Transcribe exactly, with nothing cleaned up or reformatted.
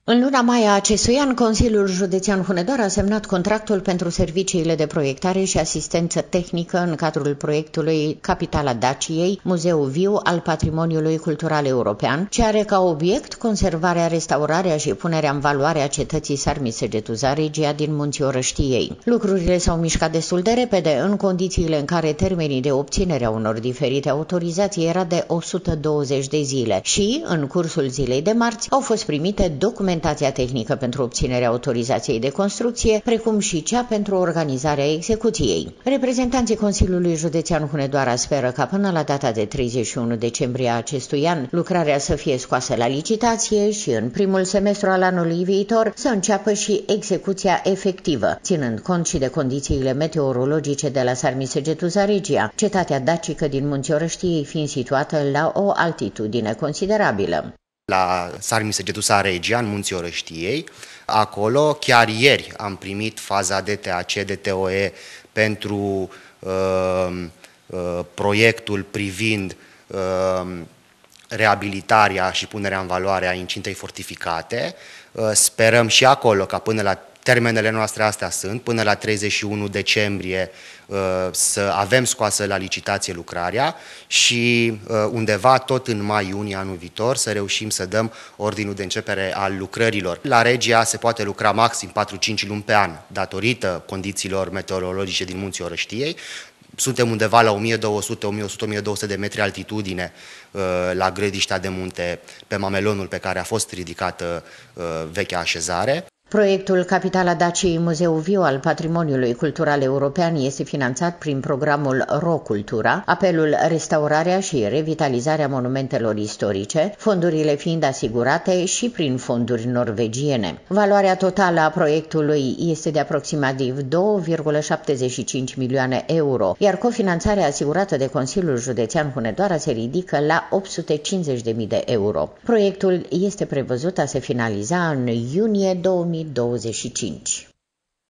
În luna mai a acestui an, Consiliul Județean Hunedoara a semnat contractul pentru serviciile de proiectare și asistență tehnică în cadrul proiectului Capitala Daciei, Muzeul Viu al Patrimoniului Cultural European, ce are ca obiect conservarea, restaurarea și punerea în valoare a cetății Sarmisegetuza Regia din Munții Orăștiei. Lucrurile s-au mișcat destul de repede în condițiile în care termenii de obținere a unor diferite autorizații era de o sută douăzeci de zile și, în cursul zilei de marți, au fost primite documente documentația tehnică pentru obținerea autorizației de construcție, precum și cea pentru organizarea execuției. Reprezentanții Consiliului Județean Hunedoara speră ca până la data de treizeci și unu decembrie a acestui an lucrarea să fie scoasă la licitație și în primul semestru al anului viitor să înceapă și execuția efectivă, ținând cont și de condițiile meteorologice de la Sarmisegetuza Regia, cetatea dacică din Munții Orăștiei fiind situată la o altitudine considerabilă. La Sarmisegetuza Regia, în Munții Orăștiei. Acolo, chiar ieri, am primit faza D T A C, D T O E pentru uh, uh, proiectul privind uh, reabilitarea și punerea în valoare a incintei fortificate. Uh, sperăm și acolo ca până la termenele noastre astea sunt, până la treizeci și unu decembrie să avem scoasă la licitație lucrarea și undeva tot în mai-iunie anul viitor să reușim să dăm ordinul de începere al lucrărilor. La Regia se poate lucra maxim patru-cinci luni pe an, datorită condițiilor meteorologice din Munții Orăștiei. Suntem undeva la o mie două sute, o mie o sută, o mie două sute de metri altitudine la Grădiștea de Munte, pe mamelonul pe care a fost ridicată vechea așezare. Proiectul Capitala Daciei, Muzeul Viu al Patrimoniului Cultural European este finanțat prin programul RoCultura, apelul restaurarea și revitalizarea monumentelor istorice, fondurile fiind asigurate și prin fonduri norvegiene. Valoarea totală a proiectului este de aproximativ două virgulă șaptezeci și cinci milioane euro, iar cofinanțarea asigurată de Consiliul Județean Hunedoara se ridică la opt sute cincizeci de mii de euro. Proiectul este prevăzut a se finaliza în iunie două mii douăzeci și cinci.